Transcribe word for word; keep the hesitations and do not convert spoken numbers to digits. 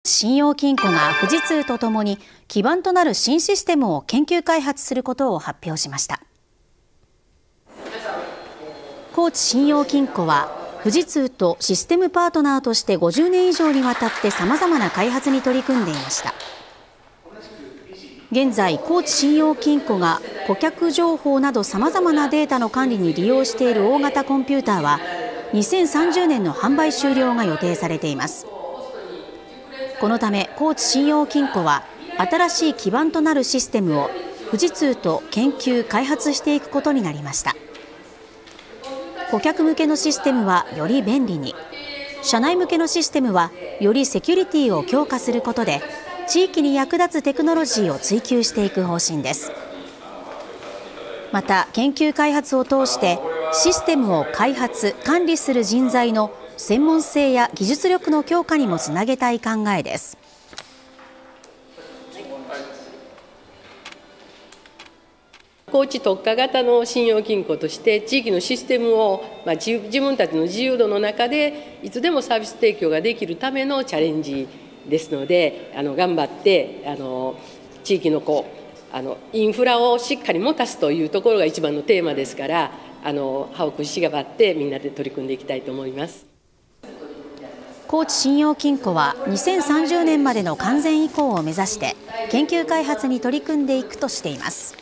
信用金庫が富士通とともに基盤となる新システムを研究開発することを発表しました。高知信用金庫は富士通とシステムパートナーとしてごじゅうねん以上にわたってさまざまな開発に取り組んでいました。現在、高知信用金庫が顧客情報などさまざまなデータの管理に利用している大型コンピューターはにせんさんじゅうねんの販売終了が予定されています。このため高知信用金庫は新しい基盤となるシステムを富士通と研究開発していくことになりました。顧客向けのシステムはより便利に、社内向けのシステムはよりセキュリティを強化することで地域に役立つテクノロジーを追求していく方針です。また研究開発を通してシステムを開発・管理する人材の専門性や技術力の強化にもつなげたい考えです。 高知特化型の信用金庫として地域のシステムを、まあ、自分たちの自由度の中でいつでもサービス提供ができるためのチャレンジですので、あの頑張ってあの地域のこうあのインフラをしっかり持たすというところが一番のテーマですから、あの歯を食いしばってみんなで取り組んでいきたいと思います。 高知信用金庫はにせんさんじゅうねんまでの完全移行を目指して研究開発に取り組んでいくとしています。